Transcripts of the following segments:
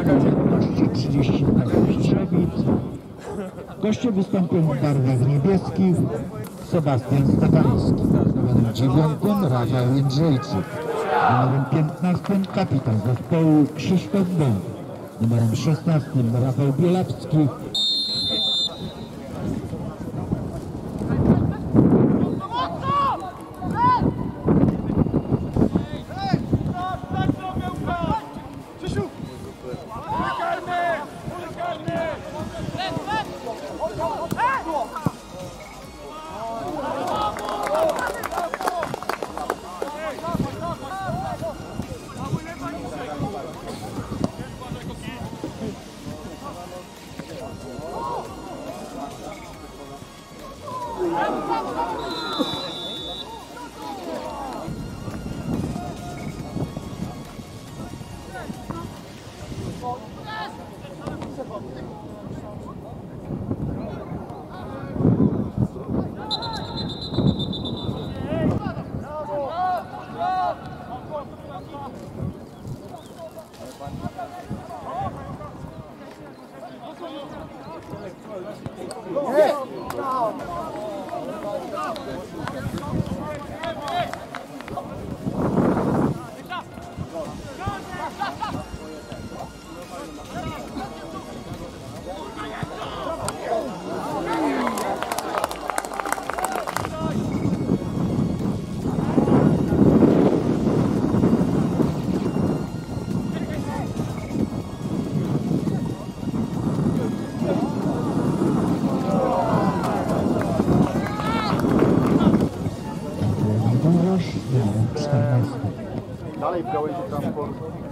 Objętości 30 Ściewic. Goście wystąpią w barwach niebieskich Sebastian Stefański, numerem 9 Rafał Jędrzejczyk, numerem 15 kapitan zespołu Krzysztof Bąk, numerem 16 Rafał Bielawski. Dalej w gałęzi transportu.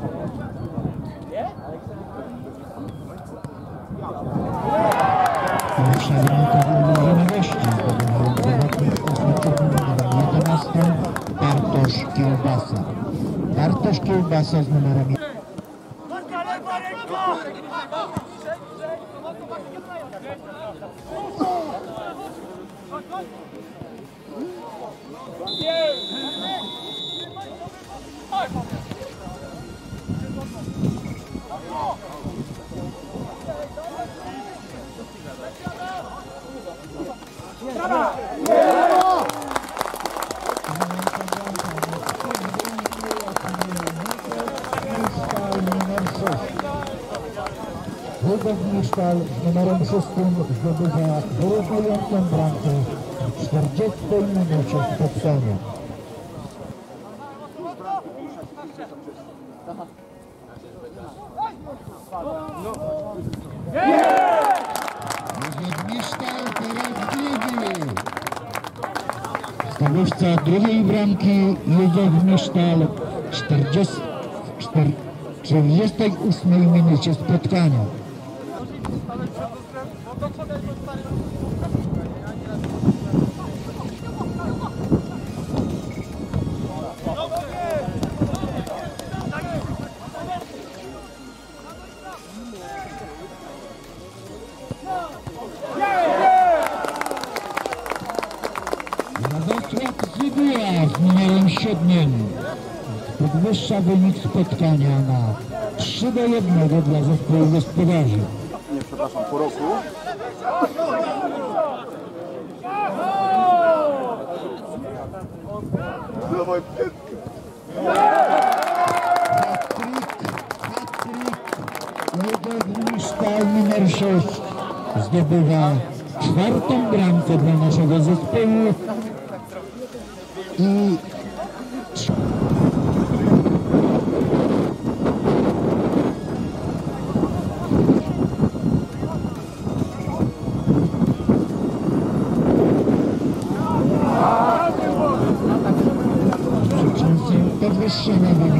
Pierwsza bramka wyłożona gości. Numerem 11 Bartosz Kiełbasa. Bartosz Kiełbasa z numerem 1. Wojtek Misztal z numerem 6 zdobywa wyrównującą bramkę w 40 minucie spotkania. Wojtek Misztal teraz drugi. Zdobywca drugiej bramki Józef Misztal w 48 minucie spotkania. Radosław Zybuła z numerem 7 podwyższa wynik spotkania na 3-1 dla zespołu gospodarzy. Nie, przepraszam, po roku. Józef Misztal numer 6 zdobywa 4. bramkę dla naszego zespołu i podwyższona wynik.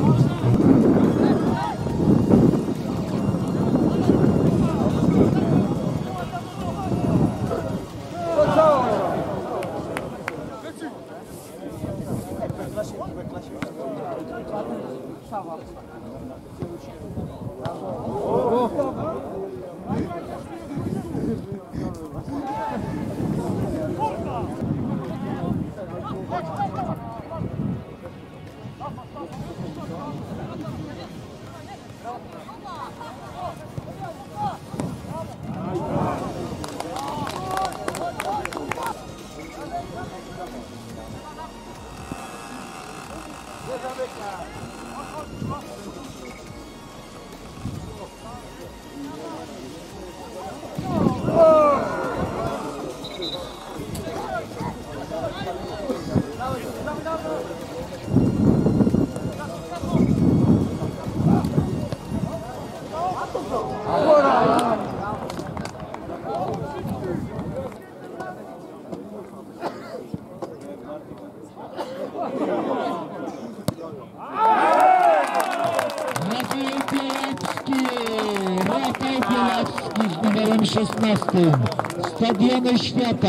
16. Stadiony Świata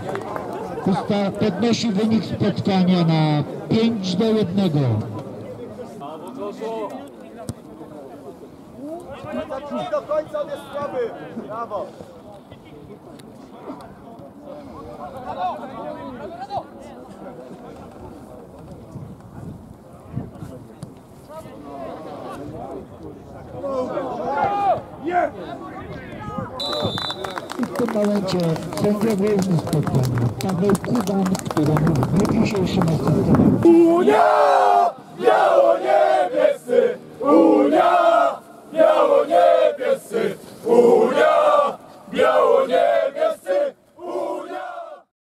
podnosi wynik spotkania na 5-1. Zacznij do końca, on jest słaby. Brawo. I w tym momencie sędzia główny spotkania Paweł Kuban, któremu w dniu dzisiejszym asystował.